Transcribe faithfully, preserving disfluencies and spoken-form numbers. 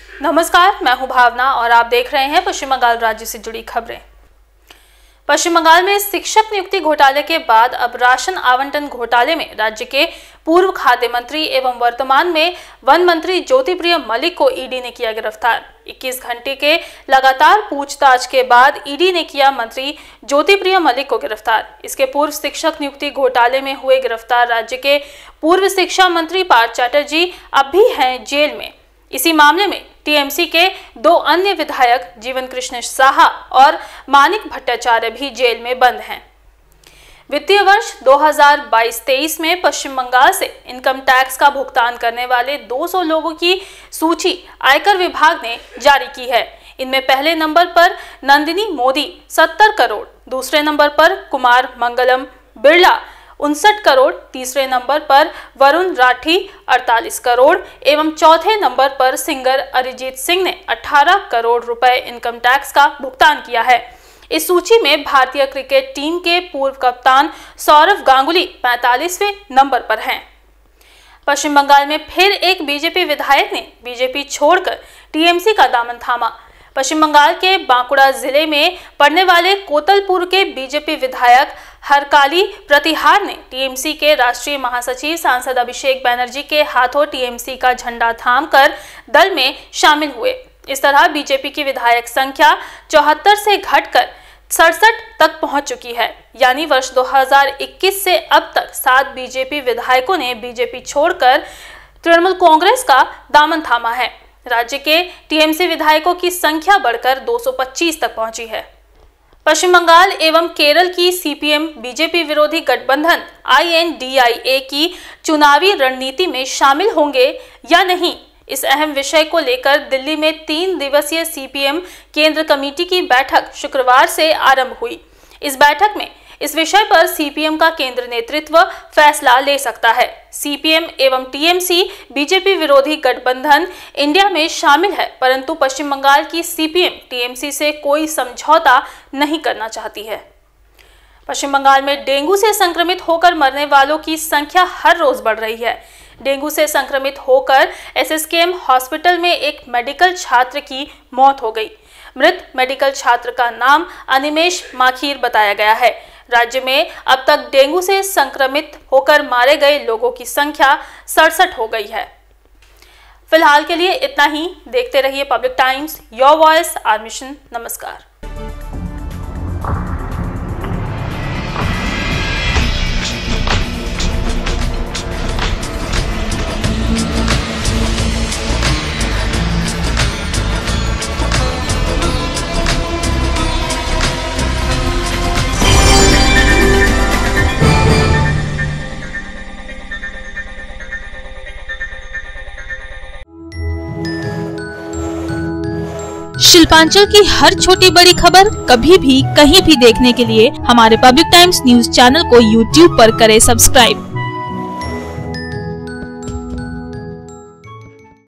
नमस्कार, मैं हूं भावना और आप देख रहे हैं पश्चिम बंगाल राज्य से जुड़ी खबरें। पश्चिम बंगाल में शिक्षक नियुक्ति घोटाले के बाद अब राशन आवंटन घोटाले में राज्य के पूर्व खाद्य मंत्री एवं वर्तमान में वन मंत्री ज्योतिप्रिय मलिक को ईडी ने किया गिरफ्तार। इक्कीस घंटे के लगातार पूछताछ के बाद ईडी ने किया मंत्री ज्योतिप्रिय मलिक को गिरफ्तार। इसके पूर्व शिक्षक नियुक्ति घोटाले में हुए गिरफ्तार राज्य के पूर्व शिक्षा मंत्री पार्थ चैटर्जी अब भी हैं जेल में। इसी मामले में टीएमसी के दो अन्य विधायक जीवन कृष्ण साहा और मानिक भट्टाचार्य भी जेल में बंद हैं। वित्तीय वर्ष दो हज़ार बाईस तेईस में पश्चिम बंगाल से इनकम टैक्स का भुगतान करने वाले दो सौ लोगों की सूची आयकर विभाग ने जारी की है। इनमें पहले नंबर पर नंदिनी मोदी सत्तर करोड़, दूसरे नंबर पर कुमार मंगलम बिरला उनसठ करोड़, तीसरे नंबर पर वरुण राठी अड़तालीस करोड़ एवं चौथे नंबर पर सिंगर अरिजीत सिंह ने अठारह करोड़ रुपए इनकम टैक्स का भुगतान किया है। इस सूची में भारतीय क्रिकेट टीम के पूर्व कप्तान सौरव गांगुली पैंतालीसवें नंबर पर हैं। पश्चिम बंगाल में फिर एक बीजेपी विधायक ने बीजेपी छोड़कर टीएमसी का दामन थामा। पश्चिम बंगाल के बांकुड़ा जिले में पड़ने वाले कोतलपुर के बीजेपी विधायक हरकाली प्रतिहार ने टीएमसी के राष्ट्रीय महासचिव सांसद अभिषेक बनर्जी के हाथों टीएमसी का झंडा थामकर दल में शामिल हुए। इस तरह बीजेपी की विधायक संख्या चौहत्तर से घटकर सड़सठ तक पहुंच चुकी है। यानी वर्ष दो हज़ार इक्कीस से अब तक सात बीजेपी विधायकों ने बीजेपी छोड़कर तृणमूल कांग्रेस का दामन थामा है। राज्य के टीएमसी विधायकों की संख्या बढ़कर दो सौ पच्चीस तक पहुंची है। पश्चिम बंगाल एवं केरल की सीपीएम बीजेपी विरोधी गठबंधन आईएनडीआईए की चुनावी रणनीति में शामिल होंगे या नहीं, इस अहम विषय को लेकर दिल्ली में तीन दिवसीय सीपीएम केंद्र कमेटी की बैठक शुक्रवार से आरंभ हुई। इस बैठक में इस विषय पर सीपीएम का केंद्र नेतृत्व फैसला ले सकता है। सीपीएम एवं टीएमसी बीजेपी विरोधी गठबंधन इंडिया में शामिल है, परंतु पश्चिम बंगाल की सीपीएम टीएमसी से कोई समझौता नहीं करना चाहती है। पश्चिम बंगाल में डेंगू से संक्रमित होकर मरने वालों की संख्या हर रोज बढ़ रही है। डेंगू से संक्रमित होकर एसएसकेएम हॉस्पिटल में एक मेडिकल छात्र की मौत हो गई। मृत मेडिकल छात्र का नाम अनिमेश माखीर बताया गया है। राज्य में अब तक डेंगू से संक्रमित होकर मारे गए लोगों की संख्या सड़सठ हो गई है। फिलहाल के लिए इतना ही। देखते रहिए Public Times, your voice our mission. नमस्कार। शिल्पांचल की हर छोटी बड़ी खबर कभी भी कहीं भी देखने के लिए हमारे पब्लिक टाइम्स न्यूज चैनल को यूट्यूब पर करें सब्सक्राइब।